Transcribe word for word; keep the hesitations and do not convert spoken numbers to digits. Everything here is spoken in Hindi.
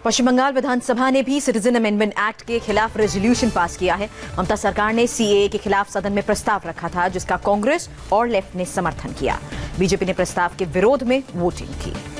पश्चिम बंगाल विधानसभा ने भी सिटीजन अमेंडमेंट एक्ट के खिलाफ रेजोल्यूशन पास किया है। ममता सरकार ने सीएए के खिलाफ सदन में प्रस्ताव रखा था, जिसका कांग्रेस और लेफ्ट ने समर्थन किया। बीजेपी ने प्रस्ताव के विरोध में वोटिंग की।